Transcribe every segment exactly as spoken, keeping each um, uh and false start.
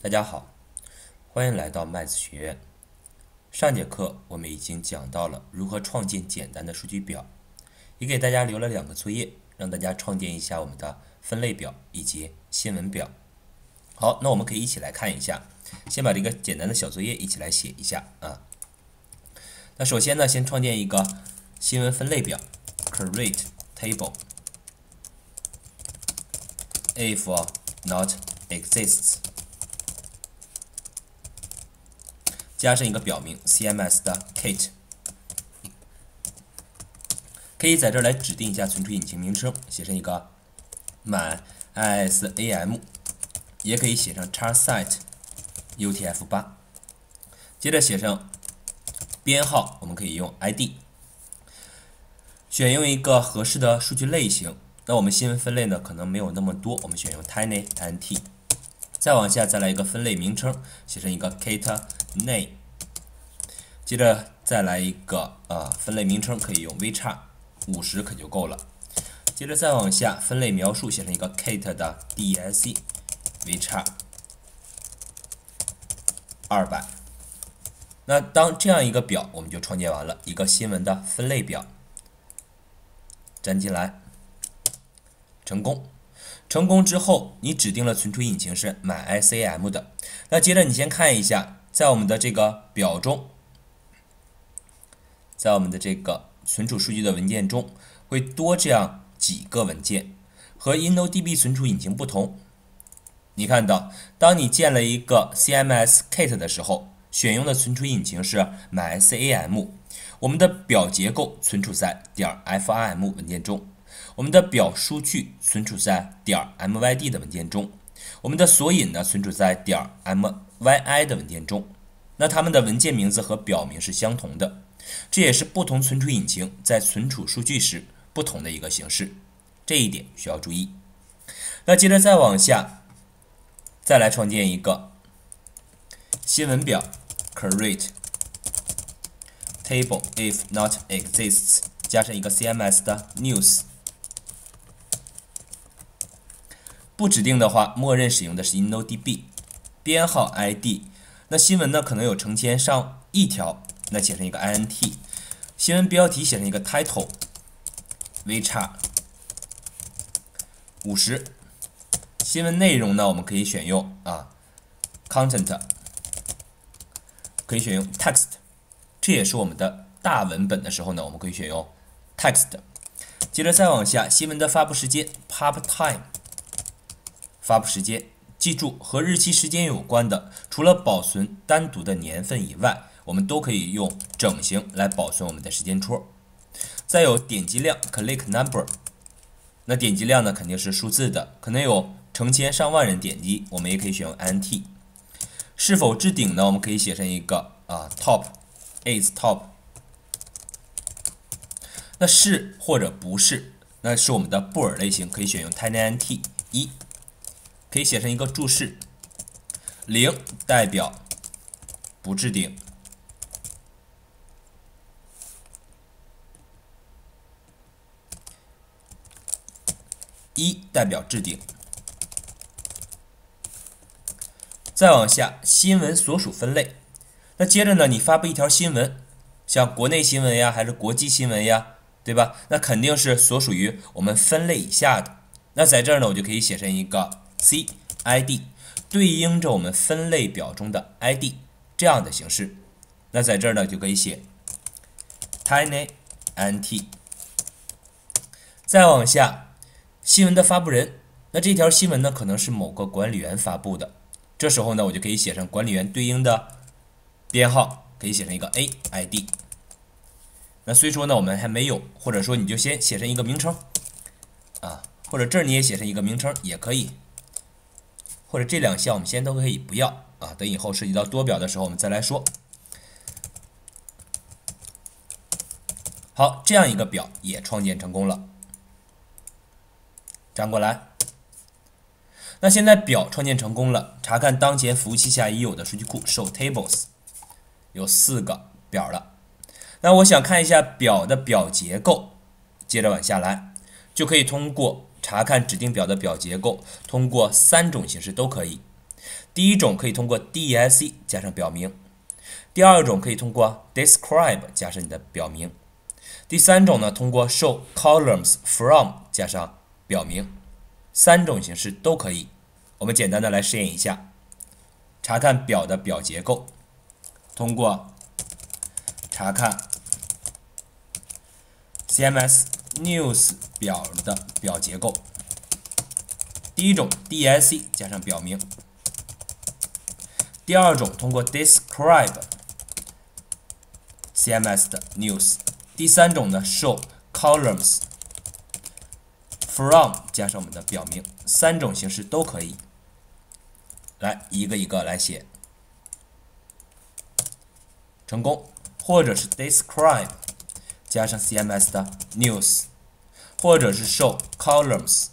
大家好，欢迎来到麦子学院。上节课我们已经讲到了如何创建简单的数据表，也给大家留了两个作业，让大家创建一下我们的分类表以及新闻表。好，那我们可以一起来看一下，先把这个简单的小作业一起来写一下啊。那首先呢，先创建一个新闻分类表 ，create table if not exists。加上一个表名 C M S 的 Kate， 可以在这儿来指定一下存储引擎名称，写上一个满 I S A M， 也可以写上 Chartsite U T F 八。接着写上编号，我们可以用 I D， 选用一个合适的数据类型。那我们新闻分类呢，可能没有那么多，我们选用 tinyInt。再往下，再来一个分类名称，写上一个 Kate name， 接着再来一个呃分类名称，可以用 vchar 五十可就够了。接着再往下，分类描述写上一个 Kate 的 desc vchar 二百。那当这样一个表，我们就创建完了一个新闻的分类表，粘进来，成功。成功之后，你指定了存储引擎是 MySAM 的。那接着你先看一下，在我们的这个表中，在我们的这个存储数据的文件中，会多这样几个文件。和 InnoDB 存储引擎不同，你看到，当你建了一个 C M S Kate 的时候，选用的存储引擎是 MySAM， 我们的表结构存储在 .fim 文件中。我们的表数据存储在 .myd 的文件中，我们的索引呢存储在 .myi 的文件中。那它们的文件名字和表名是相同的，这也是不同存储引擎在存储数据时不同的一个形式，这一点需要注意。那接着再往下，再来创建一个新闻表 create table if not exists， 加上一个 C M S 的 news。不指定的话，默认使用的是 InnoDB， 编号 I D。那新闻呢，可能有成千上亿条，那写成一个 I N T。新闻标题写成一个 title vchar 五十。新闻内容呢，我们可以选用啊 content， 可以选用 text， 这也是我们的大文本的时候呢，我们可以选用 text。接着再往下，新闻的发布时间 pub time。发布时间，记住和日期时间有关的，除了保存单独的年份以外，我们都可以用整形来保存我们的时间戳。再有点击量 click number， 那点击量呢肯定是数字的，可能有成千上万人点击，我们也可以选用 I N T。是否置顶呢？我们可以写成一个啊 top is top。那是或者不是，那是我们的布尔类型，可以选用 tinyInt 一。可以写成一个注释，零代表不置顶，一代表置顶。再往下，新闻所属分类。那接着呢，你发布一条新闻，像国内新闻呀，还是国际新闻呀，对吧？那肯定是所属于我们分类以下的。那在这儿呢，我就可以写成一个C I D， 对应着我们分类表中的 I D 这样的形式。那在这儿呢，就可以写 tinyInt。再往下，新闻的发布人，那这条新闻呢，可能是某个管理员发布的。这时候呢，我就可以写上管理员对应的编号，可以写成一个 A I D。那虽说呢，我们还没有，或者说你就先写成一个名称啊，或者这儿你也写成一个名称也可以。或者这两项我们先都可以不要啊，等以后涉及到多表的时候我们再来说。好，这样一个表也创建成功了，粘过来。那现在表创建成功了，查看当前服务器下已有的数据库 show tables， 有四个表了。那我想看一下表的表结构，接着往下来，就可以通过查看指定表的表结构，通过三种形式都可以。 第一种可以通过 desc 加上表名，第二种可以通过 describe 加上你的表名，第三种呢通过 show columns from 加上表名，三种形式都可以。我们简单的来试验一下，查看表的表结构，通过查看 C M S News 表的表结构。第一种 desc 加上表名，第二种通过 describe C M S 的 news， 第三种呢 show columns from 加上我们的表名，三种形式都可以。来一个一个来写，成功，或者是 describe 加上 C M S 的 news， 或者是 show columns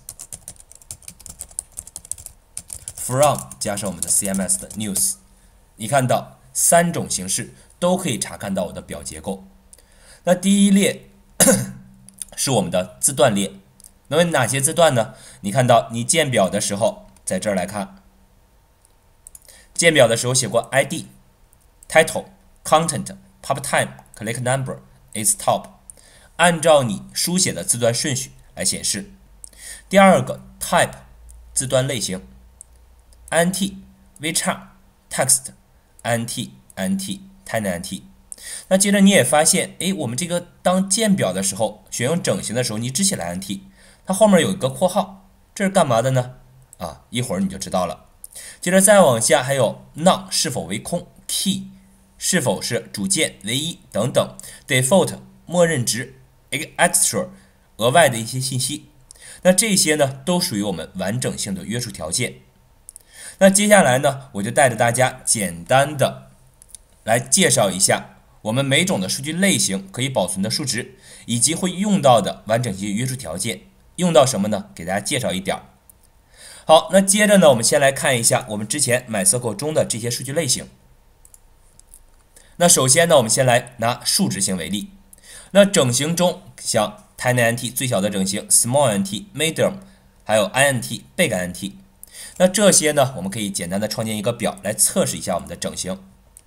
from 加上我们的 C M S 的 news。 你看到三种形式都可以查看到我的表结构。那第一列是我们的字段列，那么哪些字段呢？你看到你建表的时候，在这儿来看，建表的时候写过 I D、title、content、pub time、click number、is top， 按照你书写的字段顺序来显示。第二个 type 字段类型 I N T、varchar、text、I N T、I N T、tiny I N T。那接着你也发现，哎，我们这个当建表的时候，选用整形的时候，你只写了 I N T， 它后面有一个括号，这是干嘛的呢？啊，一会儿你就知道了。接着再往下还有 none 是否为空 ，key 是否是主键、唯一等等 ，default 默认值 ，extra 额外的一些信息。那这些呢，都属于我们完整性的约束条件。那接下来呢，我就带着大家简单的来介绍一下我们每种的数据类型可以保存的数值，以及会用到的完整性约束条件。用到什么呢？给大家介绍一点。好，那接着呢，我们先来看一下我们之前 MySQL 中的这些数据类型。那首先呢，我们先来拿数值型为例。那整形中，像 tiny I N T 最小的整形 ，small I N T、medium， 还有 I N T、big I N T。那这些呢，我们可以简单的创建一个表来测试一下我们的整形。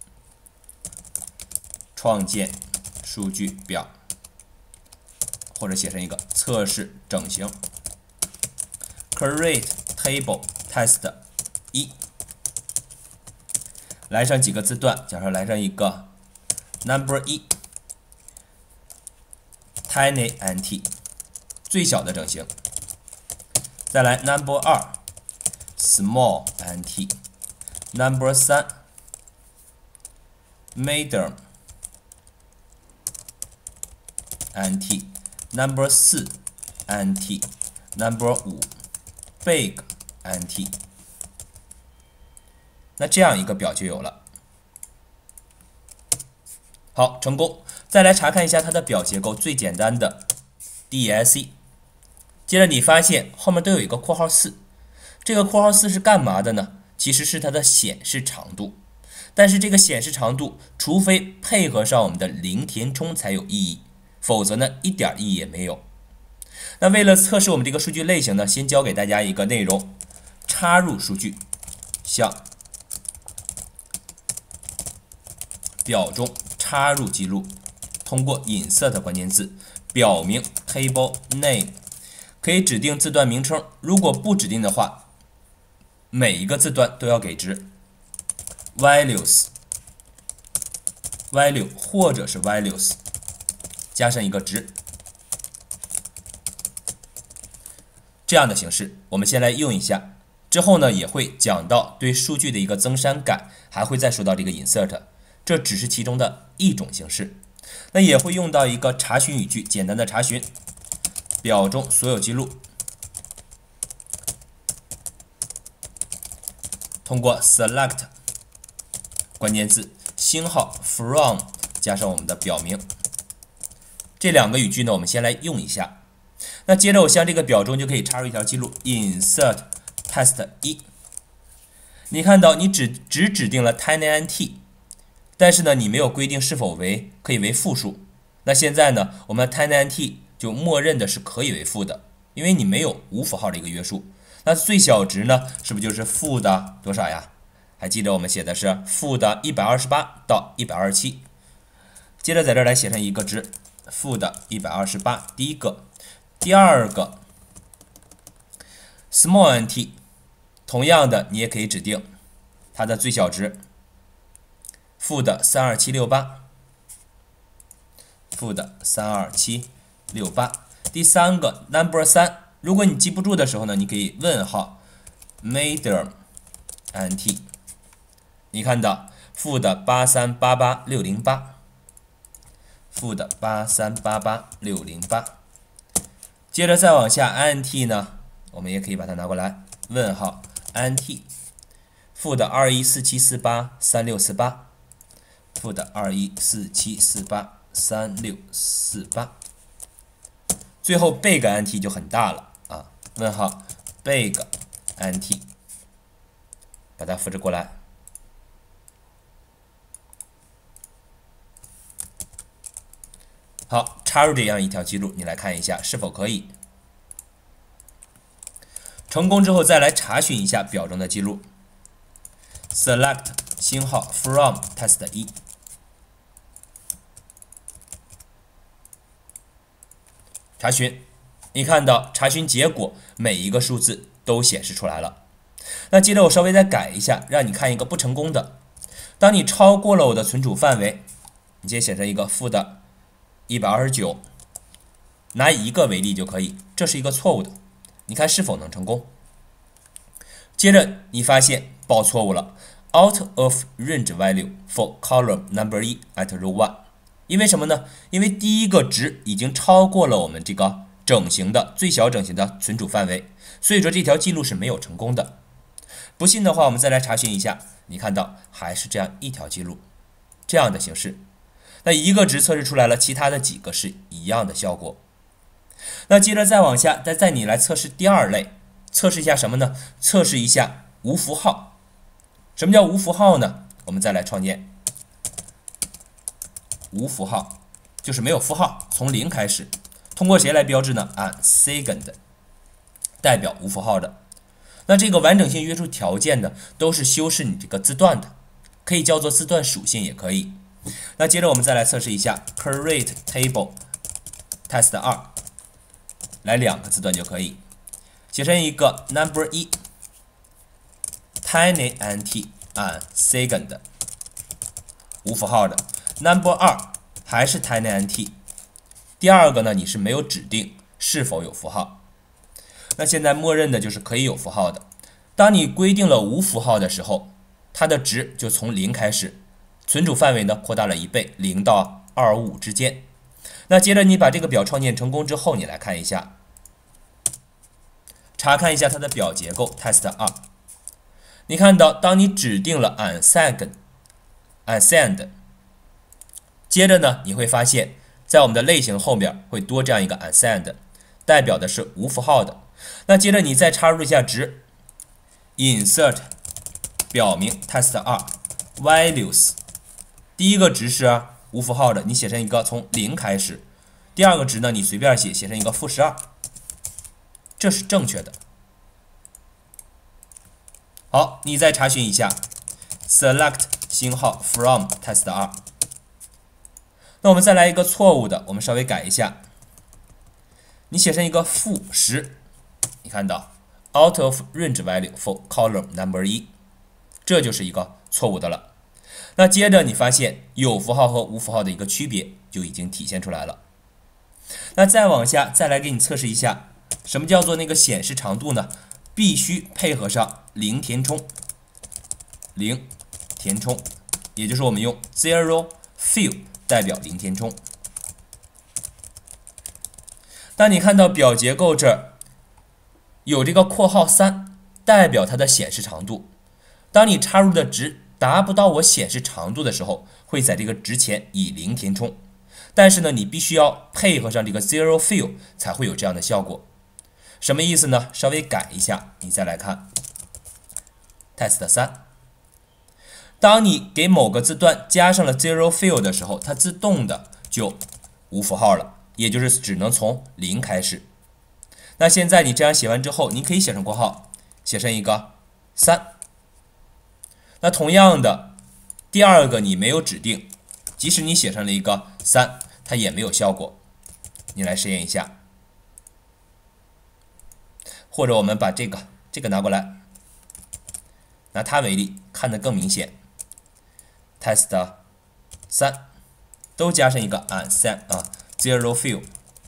创建数据表，或者写成一个测试整形 ，create table test 一，来上几个字段，假设来上一个 number 一 tiny I N T 最小的整形，再来 number 二 small I N T， number 三 medium I N T， number 四 I N T， number 五 big I N T。 那这样一个表就有了。好，成功。再来查看一下它的表结构，最简单的 desc。 接着你发现后面都有一个括号四，这个括号四是干嘛的呢？其实是它的显示长度。但是这个显示长度，除非配合上我们的零填充才有意义，否则呢，一点意义也没有。那为了测试我们这个数据类型呢，先教给大家一个内容：插入数据，向表中插入记录，通过 insert 关键字，表明 table name， 可以指定字段名称。如果不指定的话，每一个字段都要给值 values value 或者是 values。加上一个值，这样的形式，我们先来用一下。之后呢，也会讲到对数据的一个增删改，还会再说到这个 insert， 这只是其中的一种形式。那也会用到一个查询语句，简单的查询表中所有记录，通过 select 关键字星号 from 加上我们的表名。这两个语句呢，我们先来用一下。那接着我向这个表中就可以插入一条记录 insert test 一。你看到你只只指定了 tiny I N T， 但是呢，你没有规定是否为可以为负数。那现在呢，我们 tiny I N T 就默认的是可以为负的，因为你没有无符号的一个约束。那最小值呢，是不是就是负的多少呀？ 还记得我们写的是负的一百二十八到一百二十七。接着在这儿来写上一个值，负的一百二十八，第一个，第二个 small nt， 同样的你也可以指定它的最小值，负的三二七六八，负的三二七六八。第三个 number 三，如果你记不住的时候呢，你可以问号 medium nt， 你看到负的八三八八六零八，负的八三八八六零八。接着再往下 int 呢，我们也可以把它拿过来，问号 int， 负的二一四七四八三六四八，负的二一四七四八三六四八。最后 big nt 就很大了啊，问号 big nt， 把它复制过来。好，插入这样一条记录，你来看一下是否可以。成功之后再来查询一下表中的记录 ，select 星号 from test 一。查询，你看到查询结果每一个数字都显示出来了。那接着我稍微再改一下，让你看一个不成功的。当你超过了我的存储范围，你先写成一个负的一百二十九，拿一个为例就可以，这是一个错误的，你看是否能成功？接着你发现报错误了 ，out of range value for column number 一 at row one。因为什么呢？因为第一个值已经超过了我们这个整形的最小整形的存储范围，所以说这条记录是没有成功的。不信的话，我们再来查询一下，你看到还是这样一条记录，这样的形式。那一个值测试出来了，其他的几个是一样的效果。那接着再往下，再带你来测试第二类，测试一下什么呢？测试一下无符号。什么叫无符号呢？我们再来创建。无符号就是没有符号，从零开始。通过谁来标志呢？按 second 代表无符号的。那这个完整性约束条件呢，都是修饰你这个字段的，可以叫做字段属性也可以。那接着我们再来测试一下 create table test 二，来两个字段就可以，写成一个 number 一 tiny nt 按 second 无符号的。number 二还是 tiny nt， 第二个呢你是没有指定是否有符号，那现在默认的就是可以有符号的。当你规定了无符号的时候，它的值就从零开始，存储范围呢扩大了一倍，零到二五之间。那接着你把这个表创建成功之后，你来看一下，查看一下它的表结构 test 二，你看到当你指定了 unsend unsend，接着呢，你会发现在我们的类型后面会多这样一个 unsend， 代表的是无符号的。那接着你再插入一下值 insert 表明 test 二 values， 第一个值是无符号的，你写成一个从零开始，第二个值呢你随便写，写成一个负十二，这是正确的。好，你再查询一下 select 星号 from test 二。那我们再来一个错误的，我们稍微改一下，你写成一个负十，你看到 out of range value for column number 一，这就是一个错误的了。那接着你发现有符号和无符号的一个区别就已经体现出来了。那再往下，再来给你测试一下，什么叫做那个显示长度呢？必须配合上零填充，零填充，也就是我们用 zero fill。代表零填充。当你看到表结构这儿有这个括号三，代表它的显示长度。当你插入的值达不到我显示长度的时候，会在这个值前以零填充。但是呢，你必须要配合上这个 zero fill 才会有这样的效果。什么意思呢？稍微改一下，你再来看 test 三。当你给某个字段加上了 zero fill 的时候，它自动的就无符号了，也就是只能从零开始。那现在你这样写完之后，你可以写成括号，写成一个三。 那同样的，第二个你没有指定，即使你写上了一个三，它也没有效果。你来实验一下，或者我们把这个这个拿过来，拿它为例，看得更明显。test 三都加上一个 unset 啊 zero fill。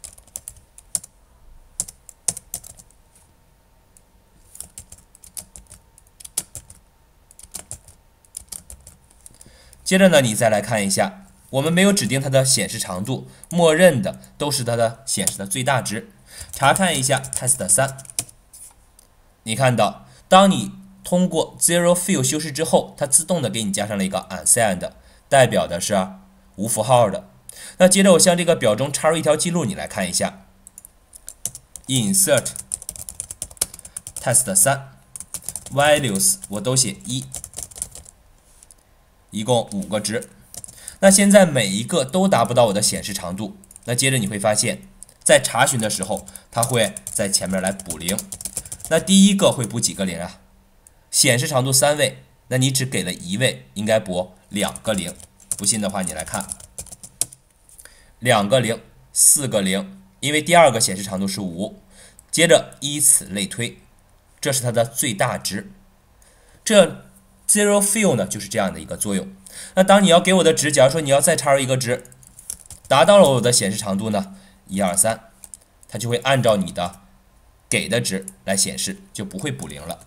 接着呢，你再来看一下，我们没有指定它的显示长度，默认的都是它的显示的最大值。查看一下 test 三，你看到，当你通过 zero fill 修饰之后，它自动的给你加上了一个 unsigned， 代表的是无符号的。那接着我向这个表中插入一条记录，你来看一下 ，insert test 三 values 我都写一。一共五个值，那现在每一个都达不到我的显示长度。那接着你会发现，在查询的时候，它会在前面来补零。那第一个会补几个零啊？显示长度三位，那你只给了一位，应该补两个零。不信的话，你来看，两个零，四个零，因为第二个显示长度是五。接着依此类推，这是它的最大值。这Zero fill 呢，就是这样的一个作用。那当你要给我的值，假如说你要再插入一个值，达到了我的显示长度呢，一二三，它就会按照你的给的值来显示，就不会补零了。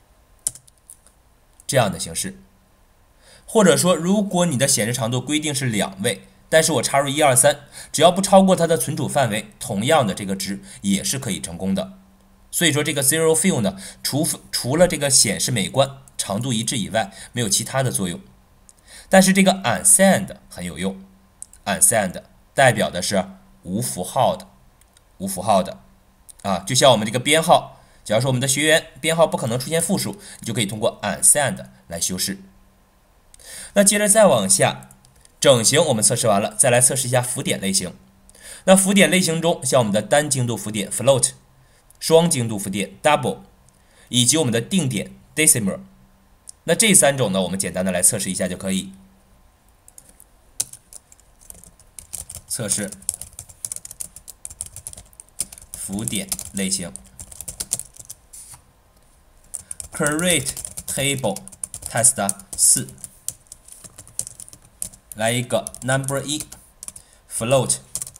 这样的形式，或者说，如果你的显示长度规定是两位，但是我插入一二三，只要不超过它的存储范围，同样的这个值也是可以成功的。所以说，这个 Zero fill 呢，除除了这个显示美观、长度一致以外，没有其他的作用。但是这个 unsigned 很有用 ，unsigned 代表的是无符号的，无符号的啊，就像我们这个编号，假如说我们的学员编号不可能出现负数，你就可以通过 unsigned 来修饰。那接着再往下，整形我们测试完了，再来测试一下浮点类型。那浮点类型中，像我们的单精度浮点 float， 双精度浮点 double， 以及我们的定点 decimal。那这三种呢，我们简单的来测试一下就可以。测试浮点类型 ，create table test 四，来一个 number 一 float，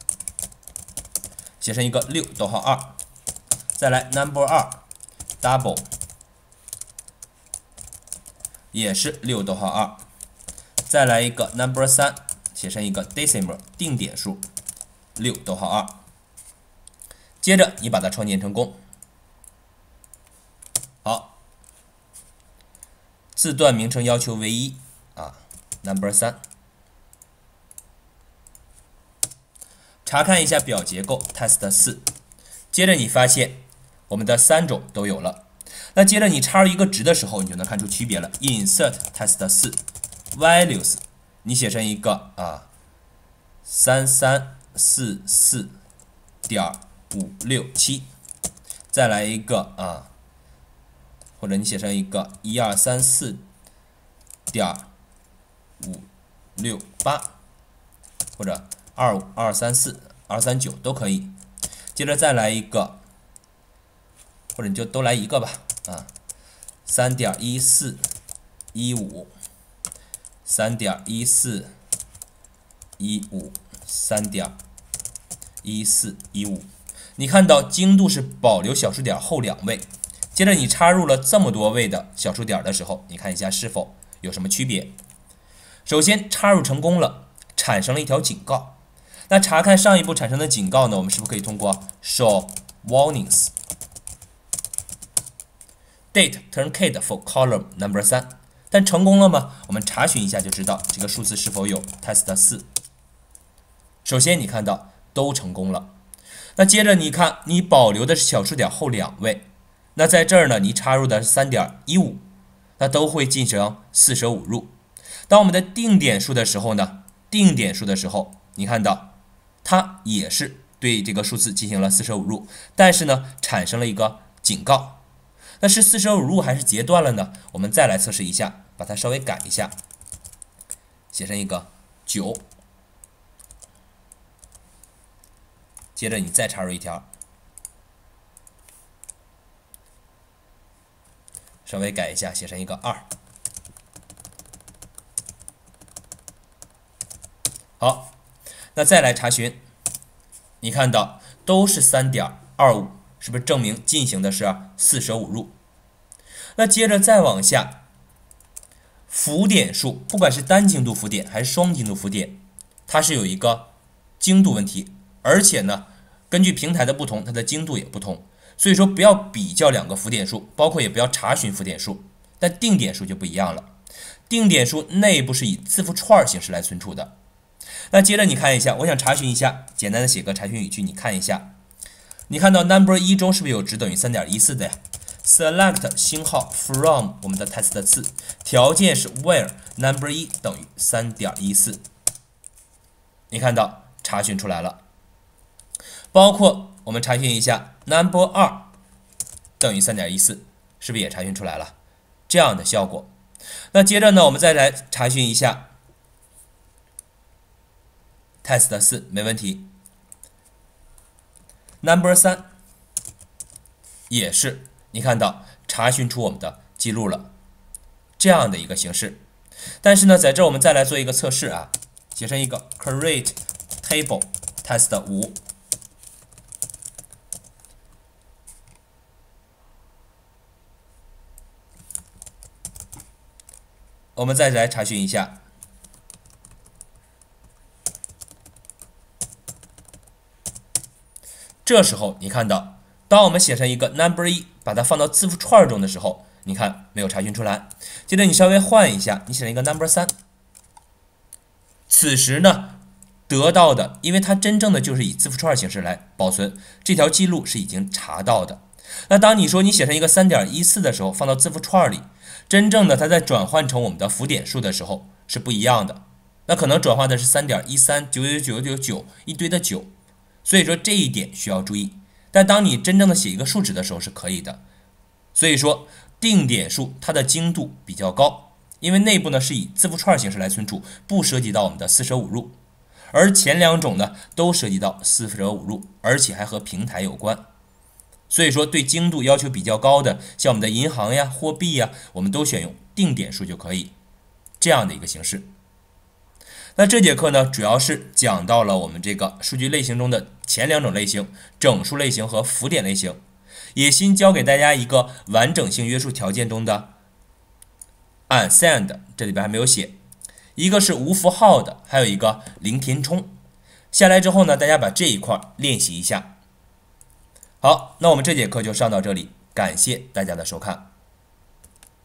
写成一个六逗号二，再来 number 二 double。也是六逗号二，再来一个 number 三，写成一个 decimal 定点数六逗号二。接着你把它创建成功，好，字段名称要求为一啊 ，number 三。查看一下表结构 test 四，接着你发现我们的三种都有了。那接着你插入一个值的时候，你就能看出区别了。insert test 四 values， 你写成一个啊三三四四点五六七，再来一个啊，或者你写成一个一二三四点五六八，或者二五二三四二三九都可以。接着再来一个，或者你就都来一个吧。啊，三点一四一五，三点一四一五，三点一四一五。你看到精度是保留小数点后两位，接着你插入了这么多位的小数点的时候，你看一下是否有什么区别？首先插入成功了，产生了一条警告。那查看上一步产生的警告呢？我们是不是可以通过 show warnings date turncade for column number 三，但成功了吗？我们查询一下就知道这个数字是否有 test 四。首先你看到都成功了，那接着你看你保留的是小数点后两位，那在这儿呢你插入的是 三点一五， 那都会进行四舍五入。当我们的定点数的时候呢，定点数的时候你看到它也是对这个数字进行了四舍五入，但是呢产生了一个警告。那是四舍五入还是截断了呢？我们再来测试一下。 把它稍微改一下，写成一个九。接着你再插入一条，稍微改一下，写成一个二。好，那再来查询，你看到都是 三点二五， 是不是证明进行的是四舍五入？那接着再往下，浮点数不管是单精度浮点还是双精度浮点，它是有一个精度问题，而且呢，根据平台的不同，它的精度也不同。所以说不要比较两个浮点数，包括也不要查询浮点数。但定点数就不一样了，定点数内部是以字符串形式来存储的。那接着你看一下，我想查询一下，简单的写个查询语句，你看一下，你看到 number 一中是不是有值等于 三点一四 的呀？ select 星号 from 我们的 test 四，条件是 where number 一等于 三点一四， 你看到查询出来了。包括我们查询一下 number 二等于 三点一四， 是不是也查询出来了这样的效果？那接着呢，我们再来查询一下 test 四， 没问题。 number 三也是，你看到查询出我们的记录了这样的一个形式。但是呢，在这我们再来做一个测试啊，写成一个 create table test 五，我们再来查询一下，这时候你看到，当我们写成一个 number 一，把它放到字符串中的时候，你看没有查询出来。接着你稍微换一下，你写成一个 number 三，此时呢得到的，因为它真正的就是以字符串形式来保存，这条记录是已经查到的。那当你说你写成一个 三点一四 的时候，放到字符串里，真正的它在转换成我们的浮点数的时候是不一样的，那可能转换的是 三点一三九九九九九 一堆的九，所以说这一点需要注意。但当你真正的写一个数值的时候是可以的。所以说定点数它的精度比较高，因为内部呢是以字符串形式来存储，不涉及到我们的四舍五入。而前两种呢都涉及到四舍五入，而且还和平台有关。所以说对精度要求比较高的，像我们的银行呀、货币呀，我们都选用定点数就可以，这样的一个形式。那这节课呢，主要是讲到了我们这个数据类型中的前两种类型，整数类型和浮点类型，也新教给大家一个完整性约束条件中的 unsigned， 这里边还没有写，一个是无符号的，还有一个零填充。下来之后呢，大家把这一块练习一下。好，那我们这节课就上到这里，感谢大家的收看。